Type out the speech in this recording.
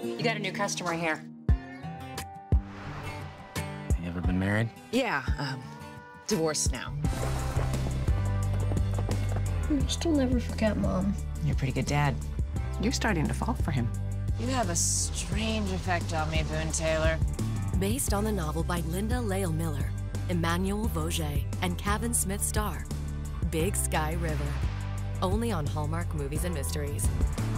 You got a new customer here. You ever been married? Yeah, divorced now. I still never forget Mom. You're a pretty good dad. You're starting to fall for him. You have a strange effect on me, Boone Taylor. Based on the novel by Linda Lael Miller, Emmanuelle Vaugier, and Kavan Smith Starr, Big Sky River. Only on Hallmark Movies and Mysteries.